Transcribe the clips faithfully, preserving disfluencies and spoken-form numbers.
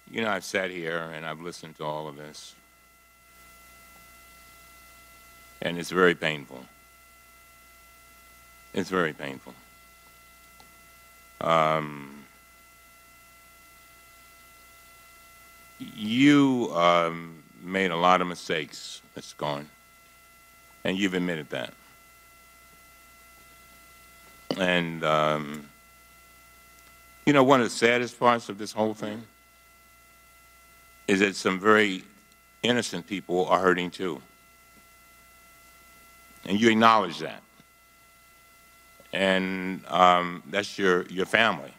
You know, I've sat here and I've listened to all of this, and it's very painful. It's very painful. Um, you um, made a lot of mistakes, Mister Cohen, and you've admitted that. And, um, you know, one of the saddest parts of this whole thing is that some very innocent people are hurting too. And you acknowledge that. And um, that's your, your family.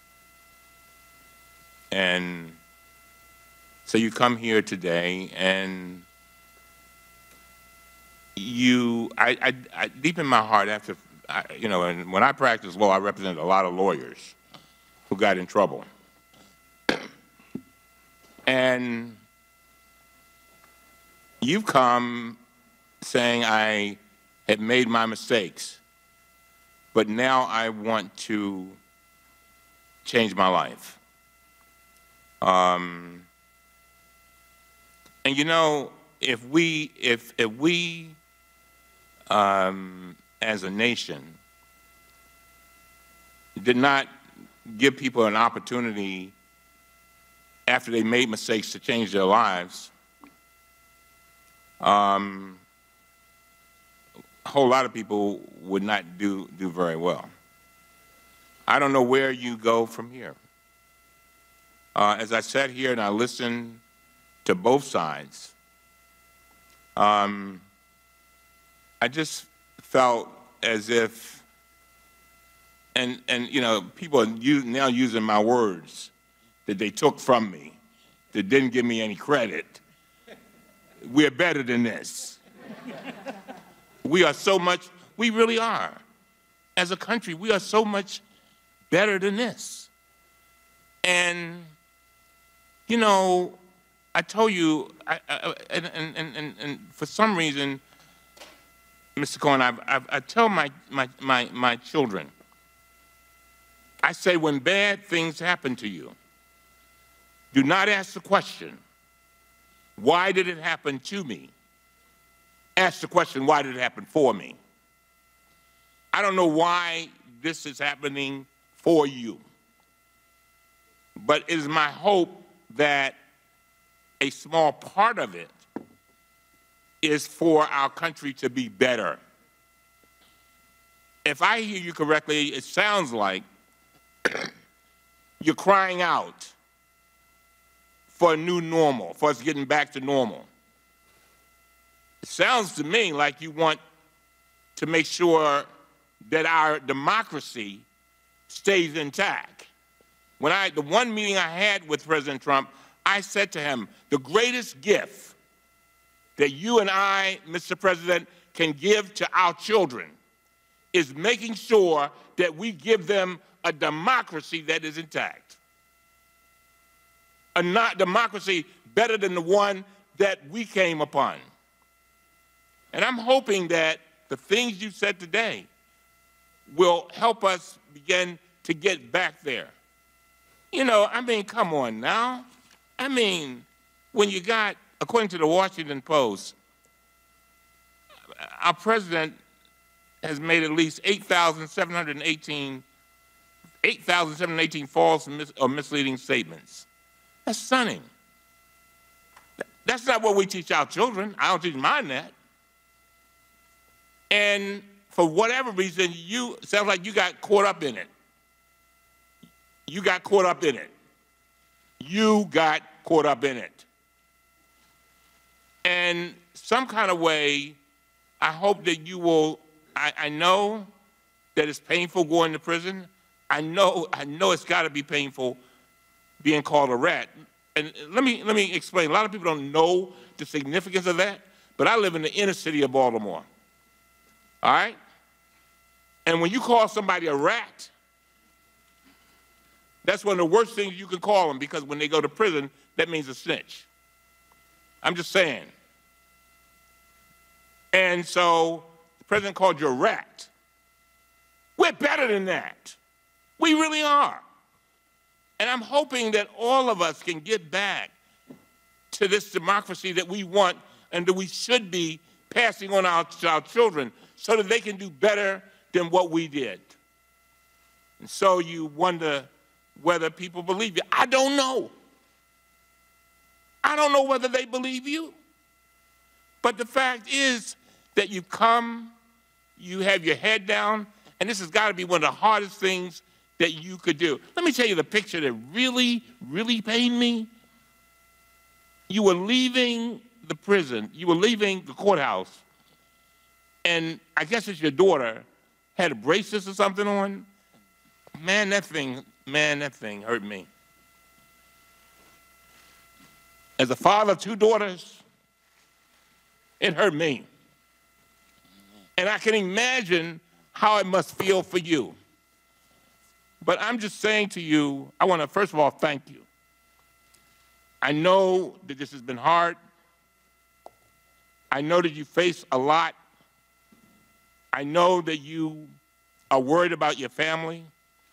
And so you come here today and you, I, I, I deep in my heart, after, I, you know, and when I practiced law, I represented a lot of lawyers who got in trouble. And you've come saying I have made my mistakes, but now I want to change my life. Um, and you know, if we, if, if we um, as a nation did not give people an opportunity after they made mistakes to change their lives, um, a whole lot of people would not do, do very well. I don't know where you go from here. Uh, as I sat here and I listened to both sides, um, I just felt as if, and, and you know, people are use, now using my words that they took from me, that didn't give me any credit. We're better than this. We are so much, we really are. As a country, we are so much better than this. And, you know, I told you, I, I, and, and, and, and for some reason, Mister Cohen, I, I, I tell my, my, my, my children, I say when bad things happen to you, do not ask the question, why did it happen to me? Ask the question, why did it happen for me? I don't know why this is happening for you, but it is my hope that a small part of it is for our country to be better. If I hear you correctly, it sounds like you're crying out for a new normal, for us getting back to normal. It sounds to me like you want to make sure that our democracy stays intact. When I, the one meeting I had with President Trump, I said to him, the greatest gift that you and I, Mister President, can give to our children is making sure that we give them a democracy that is intact. A not democracy better than the one that we came upon. And I'm hoping that the things you said today will help us begin to get back there. You know, I mean, come on now. I mean, when you got, according to the Washington Post, our president has made at least eight thousand seven hundred eighteen, eight thousand seven hundred eighteen false or misleading statements. That's stunning. That's not what we teach our children. I don't teach mine that. And for whatever reason, you, sounds like you got caught up in it. You got caught up in it. You got caught up in it. And some kind of way, I hope that you will, I, I know that it's painful going to prison. I know, I know it's got to be painful being called a rat. And let me, let me explain. A lot of people don't know the significance of that, but I live in the inner city of Baltimore. All right? And when you call somebody a rat, that's one of the worst things you can call them, because when they go to prison, that means a snitch. I'm just saying. And so the president called you a rat. We're better than that. We really are. And I'm hoping that all of us can get back to this democracy that we want and that we should be passing on our, to our children so that they can do better than what we did. And so you wonder whether people believe you. I don't know. I don't know whether they believe you. But the fact is that you come, you have your head down, and this has got to be one of the hardest things that you could do. Let me tell you the picture that really, really pained me. You were leaving the prison, you were leaving the courthouse, and I guess it's your daughter had a braces or something on. Man, that thing, man, that thing hurt me. As a father of two daughters, it hurt me. And I can imagine how it must feel for you. But I'm just saying to you, I want to first of all thank you. I know that this has been hard. I know that you face a lot. I know that you are worried about your family.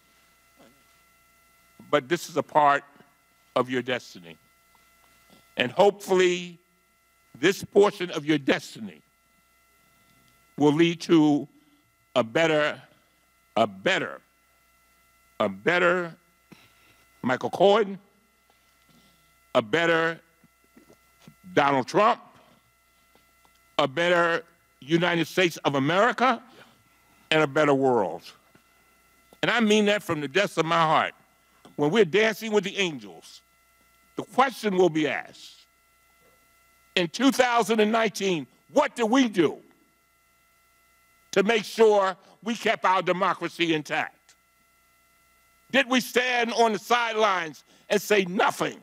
But this is a part of your destiny. And hopefully, this portion of your destiny will lead to a better, a better, a better Michael Cohen, a better Donald Trump, a better United States of America, and a better world. And I mean that from the depths of my heart. When we're dancing with the angels, the question will be asked, in two thousand nineteen, what did we do to make sure we kept our democracy intact? Did we stand on the sidelines and say nothing?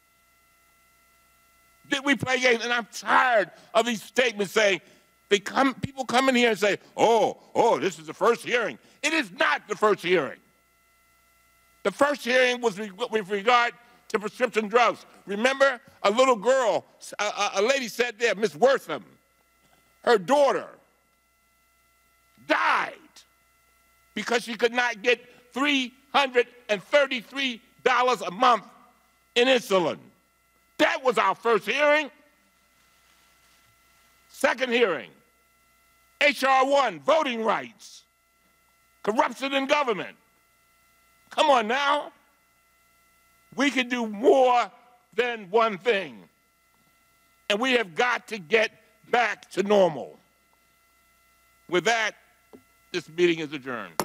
Did we play games? And I'm tired of these statements saying, they come, people come in here and say, oh, oh, this is the first hearing. It is not the first hearing. The first hearing was with regard to prescription drugs. Remember, a little girl, a, a lady sat there, Miss Wortham, her daughter died because she could not get three hundred thirty-three dollars a month in insulin. That was our first hearing. Second hearing, H R one, voting rights, corruption in government. Come on now. We can do more than one thing. And we have got to get back to normal. With that, this meeting is adjourned.